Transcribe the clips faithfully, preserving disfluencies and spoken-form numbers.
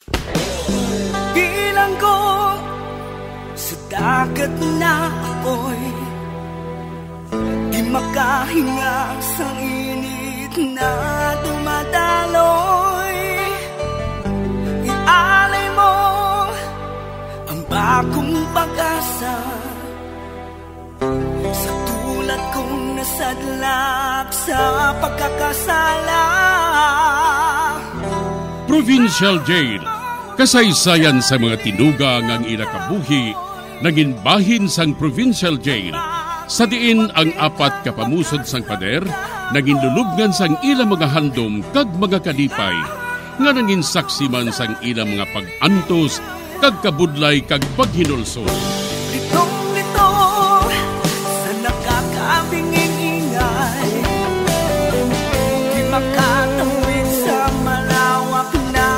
Bilanggo sa dagat na apoy, di makahinga sa init na dumadaloy. Ialay mo ang bagong pag-asa sa tulad kong nasadlak sa pagkakasala. Provincial Jail, kasaysayan sa mga tinugang ang inakabuhi, naging bahin sang Provincial Jail. Sa diin ang apat kapamusod sang pader, naging lulubngan sang ilang mga handom kag mga kalipay, nga naging saksi man sang ilang mga pag-antos, kag kabudlay kag paghinulsol. Litong-lito sa nakakabinging ingay, di makatawid sa malawak na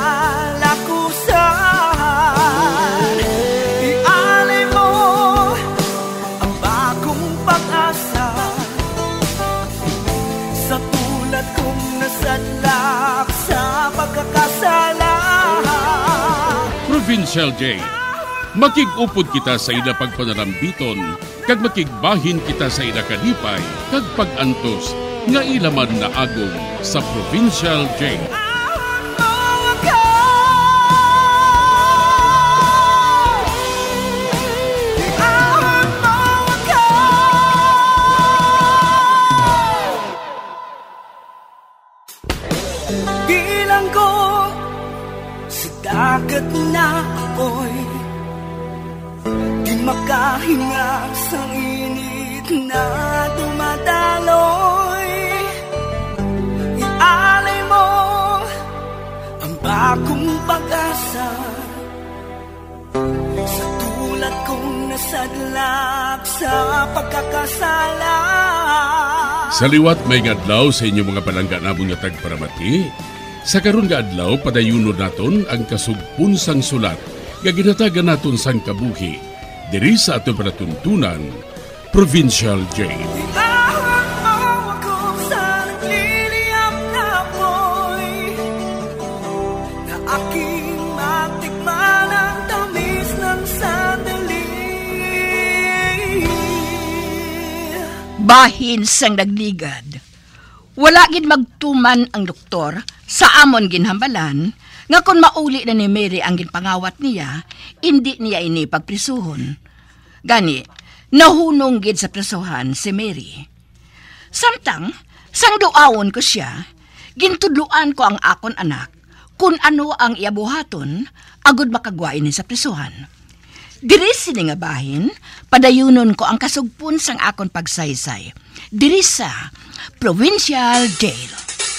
lakusan. Ialay mo ang bagong pag-asa sa tulad kong nasadlak sa pagkakasala. Provincial Jail, makig-upod kita sa ila pagpanarambiton, kag makigbahin kita sa ila kalipay, kag pag-antos, nga ilaman na agong sa Provincial Jail. Bilanggo sa dagat na apoy, di makahinga sa init na dumadaloy. Ialay mo ang bagong pag-asa sa tulad kong nasadlak sa pagkakasala. Sa liwat may adlaw sa inyong mga palangga namong nga tagparamati. Sa karon nga adlaw padayunon naton ang kasugpon sang sulat nga ginatagan naton sang kabuhi diri sa aton panatuntunan, Provincial Jail. Iahon mo ako sa nagliliyap na apoy, na aking matikman ang tamis ng sandali. Bahin sang nagligad. Wala gid magtuman ang doktor sa amon ginhambalan nga kung mauli na ni Mary ang ginpangawat niya, hindi niya ini pagprisuhon. Gani, nahunong gid sa prisuhan si Mary. Samtang, sang duawon ko siya, gintudluan ko ang akon anak kung ano ang iabuhaton agud makagwain ni sa prisuhan. Diri sini nga bahin, padayunon ko ang kasugpon sang akon pagsaysay. Diri sa Provincial Jail.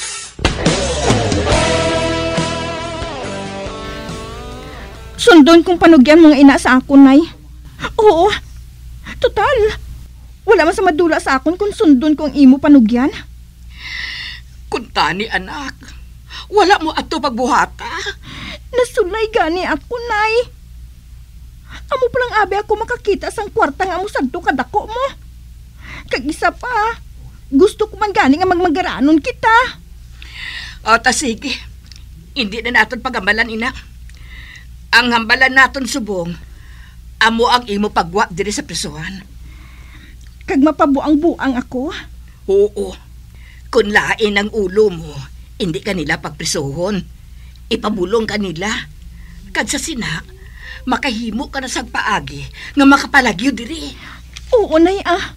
Sundon kong panugyan mga ina sa akon, Nay. Oo, total. Wala man sa madula sa akon kung sundon kong imo panugyan. Kuntani anak, wala mo ato pagbuhata. Nasulay gani ako, Nay. Amo palang abi ako makakita sang kwarta nga mo sadto kadako mo. Kag isa pa, gusto ko man gani nga magmagaranon kita. O, ta sige. Hindi na naton pagambalan, ina. Ang hambalan naton subong, amo ang imo pagwa diri sa prisuhan. Kag mapabuang-buang ako? Oo. Kung lain ang ulo mo, hindi kanila pagprisuhon. Ipabulong kanila. Kag sa sina, makahimo ka na sa paagi nga makapalagyo diri. Oo, Nay, ah.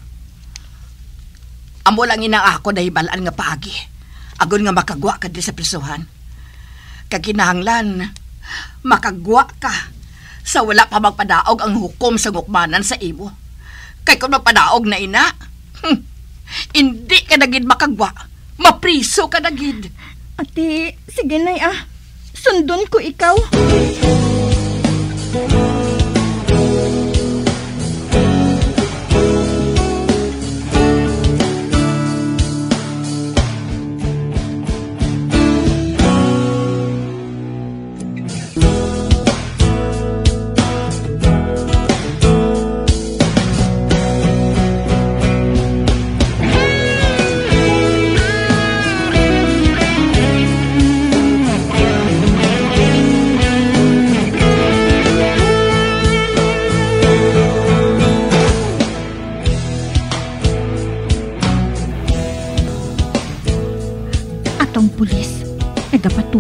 Amo lang ina ako na hibalaan nga paagi. Agon nga makagwa ka diri sa prisuhan. Kaginahanglan, makagwa ka sa wala pa magpadaog ang hukom sa ngukmanan sa imo. Kay kung magpadaog na ina, hmm, hindi ka nagid makagwa, mapriso ka nagid. Ate, sige, Nay, ah. Sundon ko ikaw.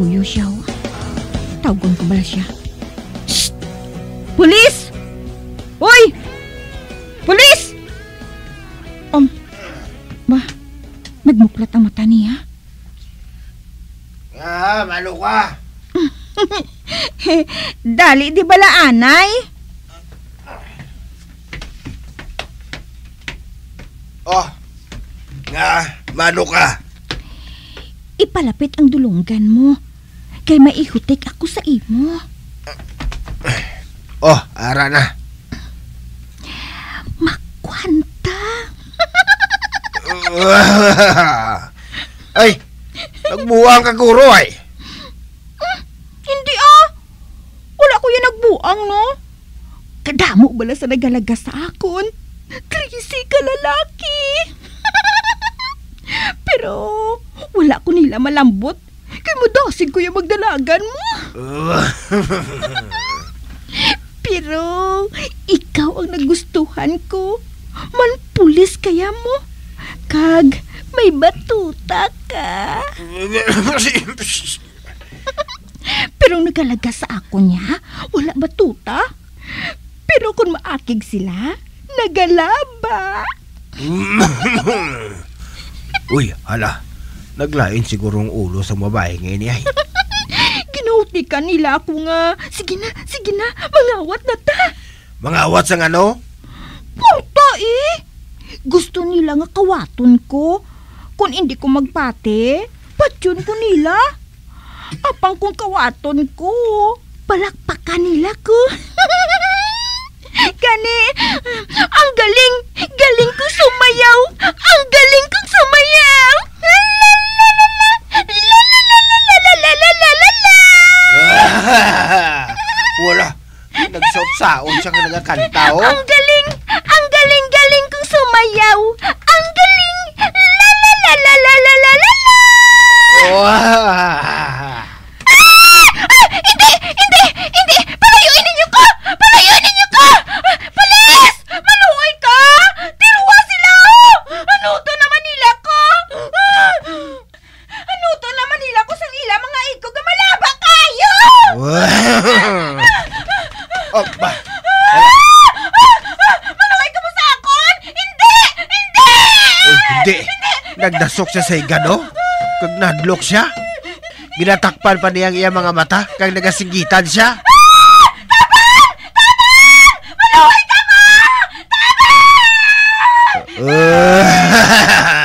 Luyo siya. Oh. Tawagon ko bala siya. Shh! Pulis! Hoy! Pulis! Um, ba, nagmuklat ang mata niya. Ah, malo ka. Dali di bala anay? Oh, nga, malo ka. Ipalapit ang dulunggan mo. Kay maihutik ako sa imo. Oh, ara na. Makwanta. Ay, nagbuwang ka guro ay. Hmm, hindi ah. Wala ko yan nagbuang no. Kadamo bala sa nagalaga sa akon. Crazy ka lalaki. Pero wala ko nila malambot. Kay mudasig ko yung magdalagan mo. Pero ikaw ang nagustuhan ko. Manpulis kaya mo. Kag may batuta ka. Pero nagalaga sa ako niya, wala batuta. Pero kung maakig sila, nagalaba. Uy, hala. Naglain sigurong ulo sa babae ngayon ay. Ginauti ka nila ako nga. Sige na, sige na, mangawat na ta. Mangawat sa ano? Puta eh. Gusto nila nga kawaton ko. Kung hindi ko magpate, patyon ko nila. Apang kung kawaton ko, palakpakan nila ko. Kani, ang galing, galing ko sumayaw. Ang galing kong sumayaw. Wala. Nagsaot-saon siya nga nagakanta, oh. Ang galing, ang galing-galing kong sumayaw. Ang galing. La la la la la la la la. Oh. Ah! Hindi, hindi, hindi. Palayuin ninyo ko. Palayuin ninyo ko. Pulis! Maluoy ka. Tiruwa sila, oh. Ano to naman nila ko? Ano to naman nila ko sang ila mga iko gamalaba kayo. Oh, ba? Manaway ka mo sa akon? Hindi! Hindi! Eh, hindi. Nagdasok siya sa igano. Kag nadlok siya. Ginatakpan pa niyang iya mga mata. Kag nagasinggitan siya. Tabang! Tabang! Manaway ka mo! Uh,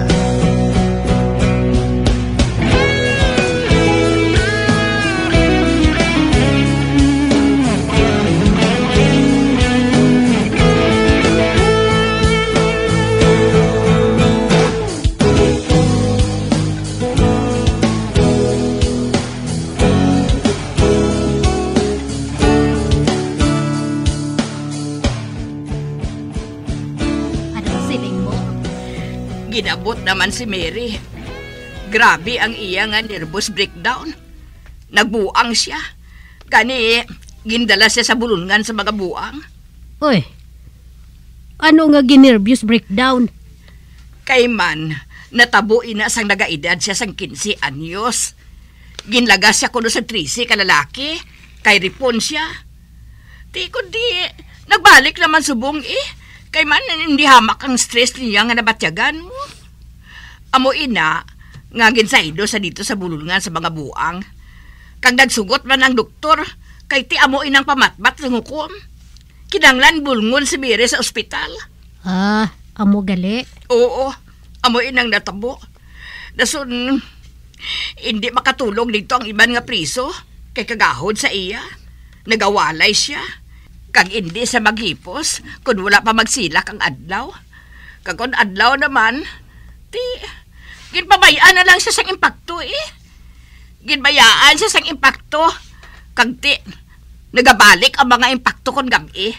Ginabot naman si Mary. Grabe ang iya nga nervous breakdown. Nagbuang siya. Kani, gindala siya sa bulungan sa mga buang. Oy, ano nga ginervous breakdown? Kay man, natabo ina sang nagaedad siya sang quince anyos. Ginlagas siya kuno sa trisi kalalaki. Kay ripon siya. Di ko di, nagbalik naman subong eh. Kay man, hindi hamak ang stress niya nga nabatyagan mo. Amo ina, nga ginsaydo sa dito sa bulungan sa mga buang. Kag nagsugot man ang doktor, kay ti amo inang pamatbat ng hukom. Kinanglan bulngon si Mire sa ospital. Ah, amo gali? Oo, amo inang natabo. Dasun, hindi makatulong dito ang iban nga priso, kay kagahod sa iya. Nagawalay siya. Kag hindi sa maghipos, kung wala pa magsilak ang adlaw. Kag kung adlaw naman, ti, ginpabayaan na lang siya sang impakto eh. Ginbayaan siya sang impakto. Kag ti, nagabalik ang mga impakto kon gabi.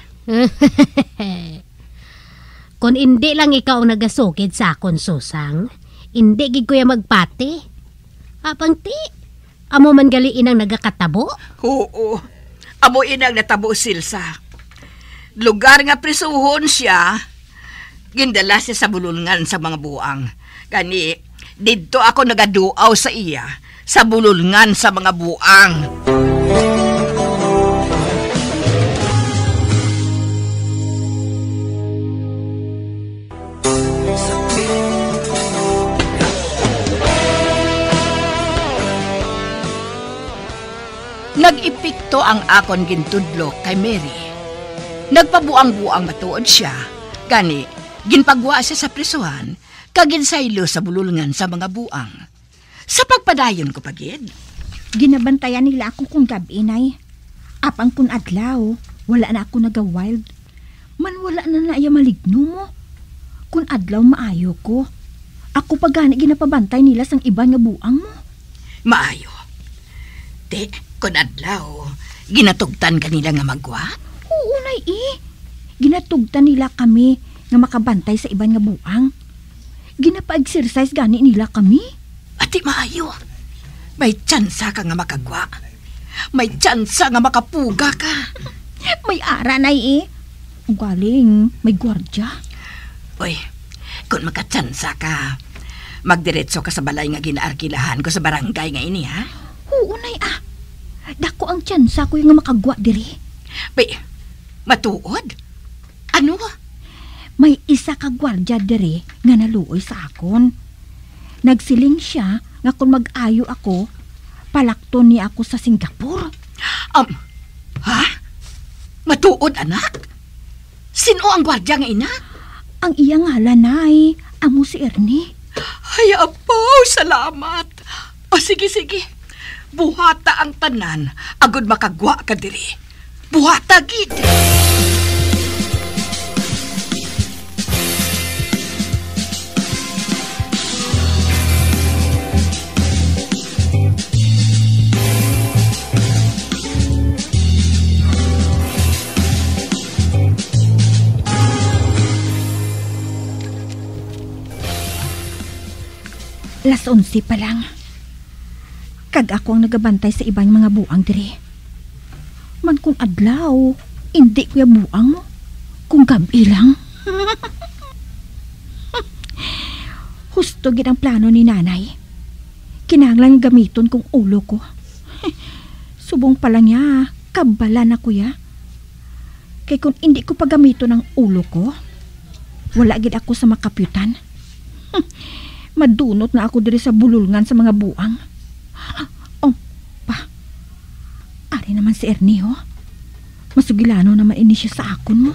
Kung hindi lang ikaw nagasukid sa akon susang, hindi gid ko ya magpati. Apang ti, amo man galiin ang nagakatabo? Oo, amo inang natabo silsa. Lugar nga prisuhon siya, gindala siya sa bulungan sa mga buang. Kani, dito ako nagaduaw sa iya, sa bululngan sa mga buang. Nag-epekto ang akon gintudlo kay Mary. Nagpabuang-buang matuod siya, gani ginpagwa siya sa prisuhan, kaginsaylo sa bululngan sa mga buang. Sa pagpadayon ko pagid. Ginabantayan nila ako kung gabi, Nay. Apang kun adlaw, wala na ako naga-wild. Man wala na na iya maligno mo. Kun adlaw maayo ko. Ako pa gani ginapabantay nila sang iba nga buang mo. Maayo. Te, kun adlaw, ginatugtan kanila nga magwa? Oo, Nay, eh. Ginatugtan nila kami nga makabantay sa iban nga buang. Ginapa-exercise gani nila kami. Ati maayo. May tsansa ka nga makagwa. May tsansa nga makapuga ka. May ara, Nay, eh. Galing, may gwardya. Uy, kung makatsansa ka, magdiretso ka sa balay nga ginaarkilahan ko sa barangay nga ini, ha? Oo, Nay, ah. Dako ang tsansa ko yung nga makagwa diri. Bay, matuod? Ano? May isa ka gwardya diri nga naluoy sa akon. Nagsiling siya nga kung mag-ayo ako, palakton ni ako sa Singapore. Um, ha? Matuod, anak? Sino ang gwardya nga ina? Ang iya ngalan, Nay. Amo si Ernie. Ay, apaw, salamat. O sige, sige. Buhata ang tanan, agud makagwa ka diri. Buhata, gid. Las onsi pa lang. Kag ako ang nagabantay sa ibang mga buang diri. Man kung adlaw, hindi ko yung buang mo. Kung gabi lang. Husto gid ang plano ni nanay. Kinahanglan gamiton kong ulo ko. Subong pa lang niya, kabala na kuya. Kay kung hindi ko pagamiton ang ulo ko, wala gid ako sa makapyutan. Madunot na ako diri sa bululngan sa mga buang. Oh, pa. Ari naman si Ernie, oh. Masugilano naman ini siya sa akon mo.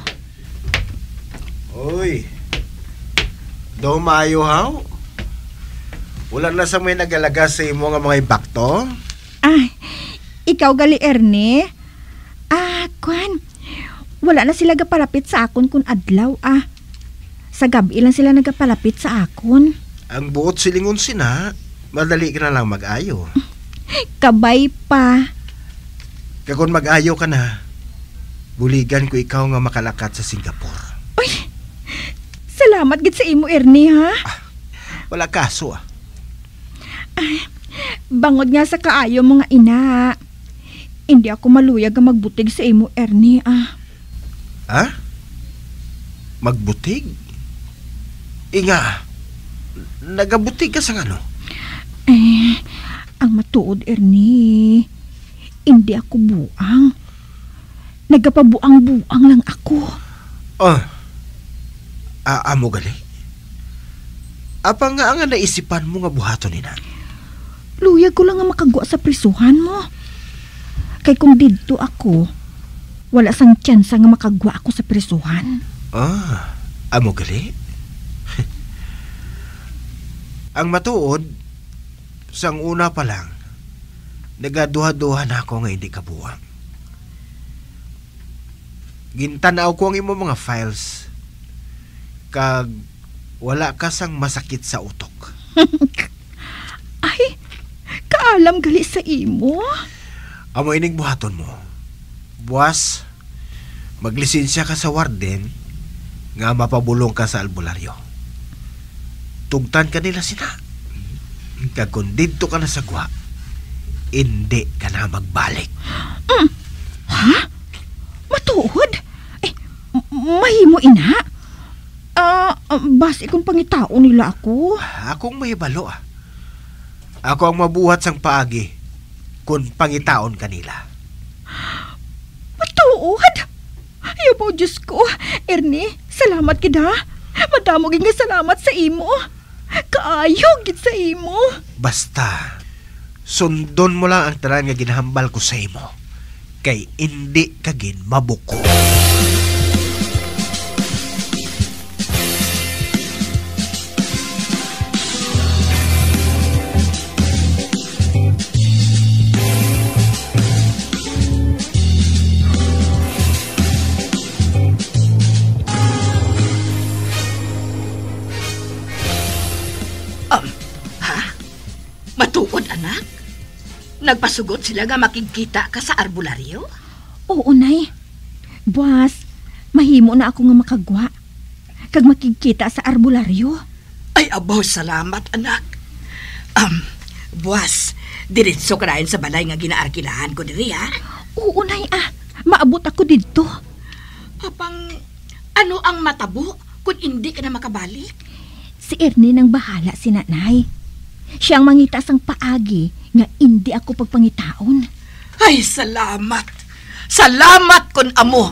Uy. Do maayo haw? Wala na sa may nagalaga sa imo nga mga ibakto? Ay, ikaw gali Ernie? Ah, kwan. Wala na sila gapalapit sa akon kun adlaw, ah. Sa gabi lang sila nagapalapit sa akon. Ang buot silingon sina, madali ka na lang mag-ayo. Kabay pa. Kung mag-ayo ka na, buligan ko ikaw nga makalakat sa Singapore. Uy, salamat gid sa imo, Ernie, ha? Ah, wala kaso, ah. Ay, bangod nga sa kaayo mo nga ina. Hindi ako maluyag nga magbutig sa imo, Ernie, ah. Ha? Magbutig? Inga, nagabutig ka sa ano? Eh, ang matuod, Ernie, hindi ako buang. Nagapabuang-buang lang ako. Oh, aamo gali? Apa nga ang naisipan mo nga buhaton nina? Luyag ko lang nga makagwa sa prisuhan mo. Kay kung didto ako, wala sang tsansa nga makagwa ako sa prisuhan. Ah, amo gali? Ang matuod, sang una pa lang, nagaduha-duha na ako nga hindi kabuwang. Gintanaw ko ang imo mga files, kag wala ka sang masakit sa utok. Ay, kaalam gali sa imo. Amo ining buhaton mo. Buwas, maglisensya ka sa warden nga mapabulong ka sa albularyo. Tugtan ka nila sina. Kag kung dito ka na sa gwa, hindi ka na magbalik. Mm. Ha? Matuod? Eh, mahimo ina? Ah, uh, basi kung pangitao nila ako. Akong may balo ah. Ako ang mabuhat sang paagi kung pangitaon kanila. Matuod? Ayaw po, Diyos ko. Ernie, salamat kita. Madamo gid nga salamat sa imo. Kaayo gid sa imo. Basta, sundon mo lang ang tanan nga ginahambal ko sa imo. Kay hindi kagin mabuko. Matuod, anak? Nagpasugot sila nga makikita ka sa arbularyo? Oo, Nay. Buwas, mahimo na ako nga makagwa. Kag makikita sa arbularyo. Ay, abaw, salamat, anak. Um, buwas, diretso ka rin sa balay nga ginaarkilahan ko diri, ha? Oo, Nay, ah. Maabot ako dito. Apang, ano ang matabo kung hindi ka na makabalik? Si Ernie nang bahala si Nanay. Siyang mangita sang paagi nga hindi ako pagpangitaon. Ay, salamat. Salamat kun amo.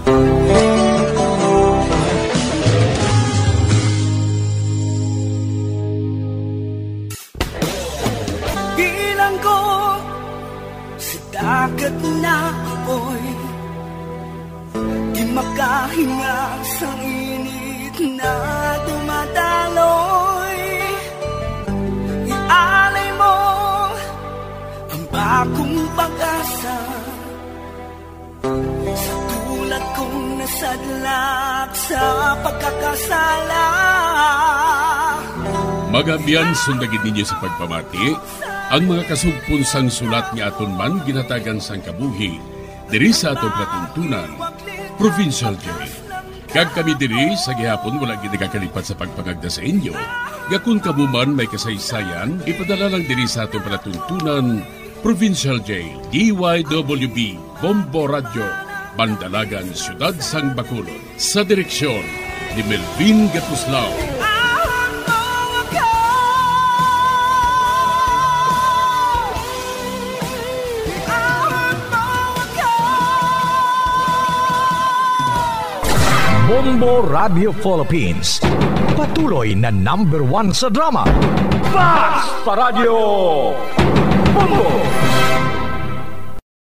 Bilang ko sa dagat na apoy, di makahinga sa init na dumadaloy. Alay mo ang bagong pag-asa sa tulad kong nasadlak sa pagkakasala. Magabiyan sundagin ninyo sa pagpamati ang mga kasugpon sang sulat nga aton man ginatagan sang kabuhi diri sa atong platuntunan, Provincial Joy. Kag kami diri sa gihapon wala gid nagakalipat sa pagpangagda sa inyo. Gakun kabuman may kasaysayan, ipadala lang diri sa atong palatuntunan, Provincial Jail, D Y W B, Bombo Radio, Bandalagan, Siyudad Sang Bacolod. Sa direksyon ni Melvin Gatuslao. Bombo Radio Philippines. Patuloy na number one sa drama. Basta Radio Bombo!